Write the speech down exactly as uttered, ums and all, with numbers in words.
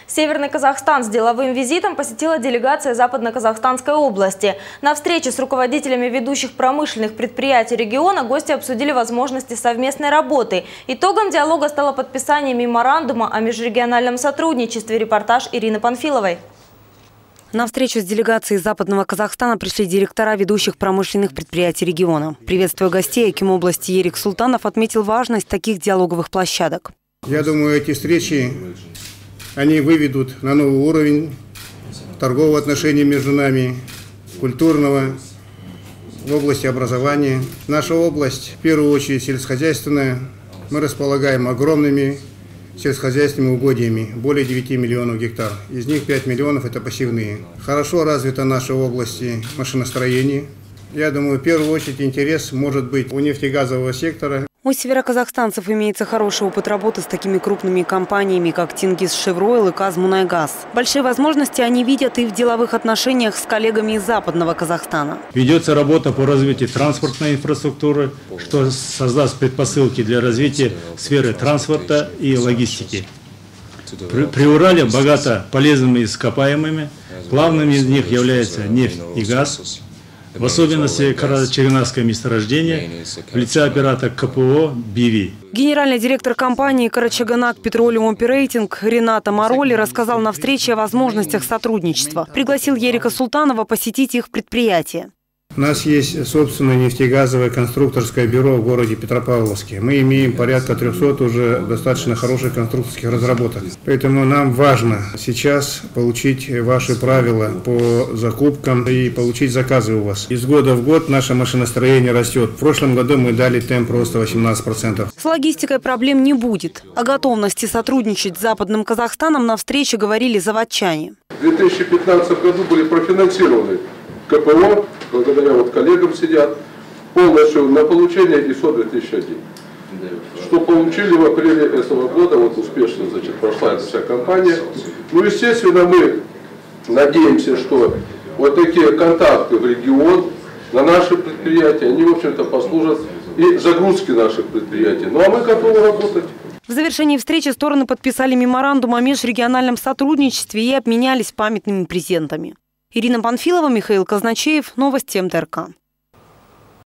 Северный Казахстан с деловым визитом посетила делегация Западно-Казахстанской области. На встрече с руководителями ведущих промышленных предприятий региона гости обсудили возможности совместной работы. Итогом диалога стало подписание меморандума о межрегиональном сотрудничестве. Репортаж Ирины Панфиловой. На встречу с делегацией Западного Казахстана пришли директора ведущих промышленных предприятий региона. Приветствуя гостей, аким области Ерик Султанов отметил важность таких диалоговых площадок. Я думаю, эти встречи, они выведут на новый уровень торгового отношения между нами, культурного, в области образования. Наша область, в первую очередь, сельскохозяйственная. Мы располагаем огромными сельскохозяйственными угодьями, более девяти миллионов гектар. Из них пять миллионов – это пассивные. Хорошо развита наша область машиностроения. Я думаю, в первую очередь интерес может быть у нефтегазового сектора. У североказахстанцев имеется хороший опыт работы с такими крупными компаниями, как Тингис-Шевройл и Казмунайгаз. Большие возможности они видят и в деловых отношениях с коллегами из Западного Казахстана. Ведется работа по развитию транспортной инфраструктуры, что создаст предпосылки для развития сферы транспорта и логистики. При, при Урале богато полезными ископаемыми, главными из них являются нефть и газ. В особенности Карачаганакское месторождение в лице оператора КПО «Биви». Генеральный директор компании «Карачаганак Petroleum Operating» Рената Мароли рассказал на встрече о возможностях сотрудничества. Пригласил Ерика Султанова посетить их предприятие. У нас есть собственное нефтегазовое конструкторское бюро в городе Петропавловске. Мы имеем порядка трёхсот уже достаточно хороших конструкторских разработок. Поэтому нам важно сейчас получить ваши правила по закупкам и получить заказы у вас. Из года в год наше машиностроение растет. В прошлом году мы дали темп роста восемнадцать процентов. С логистикой проблем не будет. О готовности сотрудничать с Западным Казахстаном на встрече говорили заводчане. В две тысячи пятнадцатом году были профинансированы КПО, благодаря вот коллегам сидят, полностью на получение ИСО две тысячи один. Что получили в апреле этого года, вот успешно, значит, прошла эта вся компания. Ну, естественно, мы надеемся, что вот такие контакты в регион, на наши предприятия, они, в общем-то, послужат и загрузке наших предприятий. Ну, а мы готовы работать. В завершении встречи стороны подписали меморандум о межрегиональном сотрудничестве и обменялись памятными презентами. Ирина Панфилова, Михаил Казначеев. Новости МТРК.